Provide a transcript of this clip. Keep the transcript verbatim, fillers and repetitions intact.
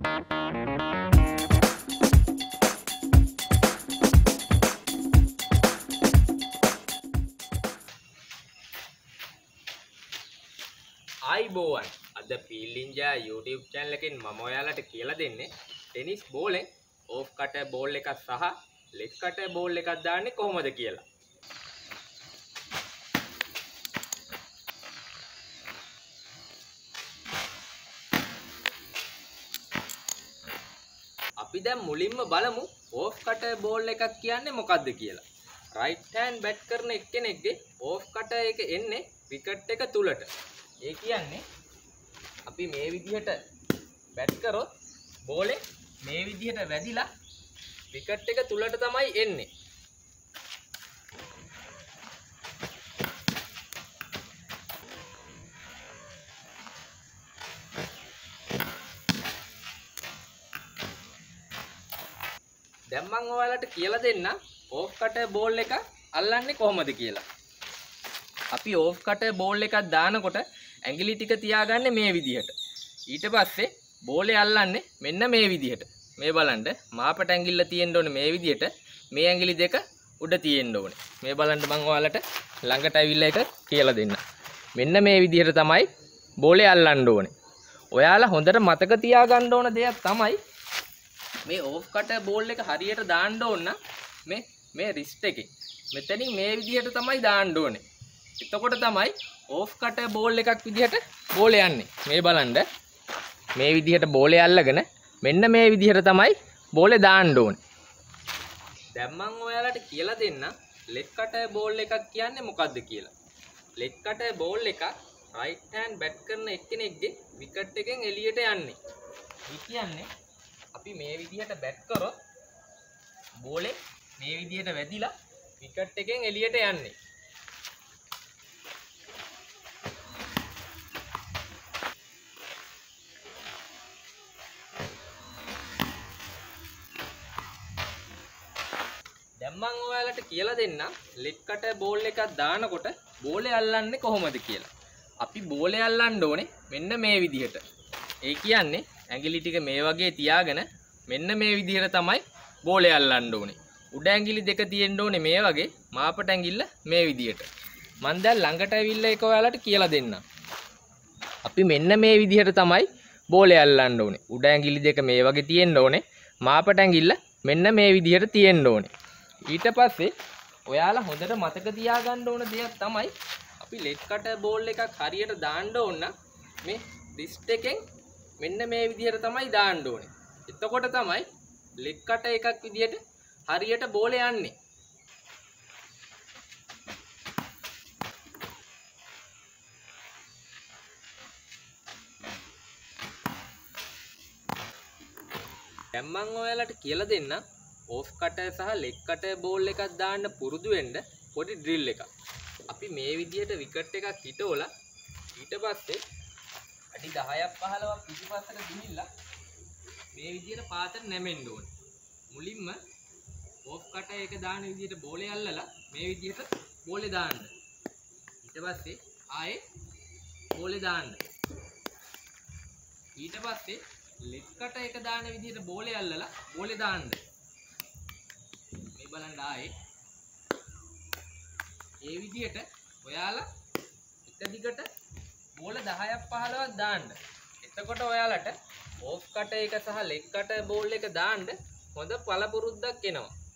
ආයිබෝවන් අද Felding JayA YouTube channel එකෙන් මම ඔයාලට කියලා දෙන්නේ ටෙනිස් බෝලෙන් ඕෆ් කටර් බෝල් එකක් සහ ලෙග් කටර් බෝල් එකක් දාන්නේ කොහොමද කියලා. අපි දැන් මුලින්ම බලමු ඕෆ් කටර් බෝල් එකක් කියන්නේ මොකක්ද කියලා. රයිට් හෑන්ඩ් බැට් කරන එක්කෙනෙක්ගේ ඕෆ් කටර් එක එන්නේ විකට් එක තුලට. ඒ කියන්නේ අපි මේ විදිහට බැට් කරොත් බෝලේ මේ විදිහට වැදිලා විකට් එක තුලට තමයි එන්නේ. දැන් මම ඔයාලට කියලා දෙන්න ඕෆ් කටර් බෝල් එක අල්ලන්නේ කොහොමද කියලා. අපි ඕෆ් කටර් බෝල් එකක් දානකොට ඇඟිලි ටික තියාගන්නේ මේ විදිහට. ඊට පස්සේ බෝලේ අල්ලන්නේ මෙන්න මේ විදිහට. මේ බලන්න මාපට ඇඟිල්ල තියෙන්න ඕනේ මේ විදිහට. මේ ඇඟිලි දෙක උඩ තියෙන්න ඕනේ. මේ බලන්න මම ඔයාලට ළඟට ඇවිල්ලා එක කියලා දෙන්න. මෙන්න මේ විදිහට තමයි බෝලේ අල්ලන්න ඕනේ. ඔයාලා හොඳට මතක තියාගන්න ඕන දෙයක් තමයි මේ ඕෆ් කටර් බෝල් එක හරියට දාන්න ඕන නම් මේ මේ රිස්ට් එකේ මෙතනින් මේ විදිහට තමයි දාන්න ඕනේ. එතකොට තමයි ඕෆ් කටර් බෝල් එකක් විදිහට බෝලේ යන්නේ. මේ බලන්න මේ විදිහට බෝලේ අල්ලගෙන මෙන්න මේ විදිහට තමයි බෝලේ දාන්න ඕනේ. දැන් මම ඔයාලට කියලා දෙන්න ලෙග් කටර් බෝල් එකක් කියන්නේ මොකක්ද කියලා. ලෙග් කටර් බෝල් එක රයිට් හෑන්ඩ් බැට් කරන එක්කෙනෙක්ගේ විකට් එකෙන් එළියට යන්නේ. ඒ කියන්නේ අපි මේ විදිහට බැට් කරොත් බෝලේ මේ විදිහට වැදිලා විකට් එකෙන් එළියට යන්නේ. දැන් මම ඔයාලට කියලා දෙන්න ලෙග් කටර් බෝල් එකක් දානකොට බෝලේ අල්ලන්නේ කොහොමද කියලා. අපි බෝලේ අල්ලන්න ඕනේ මෙන්න මේ විදිහට. ඒ කියන්නේ ඇඟිලි ටික මේ වගේ තියාගෙන මෙන්න මේ විදිහට තමයි බෝලේ අල්ලන්න ඕනේ. උඩ ඇඟිලි දෙක තියෙන්න ඕනේ මේ වගේ, මාපට ඇඟිල්ල මේ විදිහට. මම දැන් ළඟට ඇවිල්ලා ඒක ඔයාලට කියලා දෙන්නම්. අපි මෙන්න මේ විදිහට තමයි බෝලේ අල්ලන්න ඕනේ. උඩ ඇඟිලි දෙක මේ වගේ තියෙන්න ඕනේ, මාපට ඇඟිල්ල මෙන්න මේ විදිහට තියෙන්න ඕනේ. ඊට පස්සේ ඔයාලා හොඳට මතක තියාගන්න ඕන දෙයක් තමයි අපි ලෙග් කටර් බෝල් එකක් හරියට දාන්න ඕන නම් මේ රිස්ට් එකෙන් මෙන්න මේ විදිහට තමයි දාන්න ඕනේ. එතකොට තමයි ලෙග් කටර් එකක් විදිහට හරියට බෝලේ යන්නේ. දැන් මම ඔයාලට කියලා දෙන්න ඕෆ් කටර් සහ ලෙග් කටර් බෝල් එකක් දාන්න පුරුදු වෙන්න පොඩි ඩ්‍රිල් එකක්. අපි මේ විදිහට විකට් එකක් හිටවලා ඊට පස්සේ අඩි දහයක් පහළොවක් පිටිපස්සට ගිහිල්ලා මේ විදිහට පාතට නැමෙන්න ඕනේ. මුලින්ම ඕෆ් කටර් එක දාන විදිහට බෝලේ අල්ලලා මේ විදිහට බෝලේ දාන්න. ඊට පස්සේ ආයේ බෝලේ දාන්න. ඊට පස්සේ ලෙග් කටර් එක දාන විදිහට බෝලේ අල්ලලා බෝලේ දාන්න. මේ බලන්න ආයේ ඒ විදිහට ඔයාලා එක දිගට බෝල දහයක් පහළොවක් දාන්න. එතකොට ඔයාලට ඕෆ් කටර් එක සහ ලෙග් කටර් බෝල් එක දාන්න හොඳ පළපුරුද්දක් එනවා.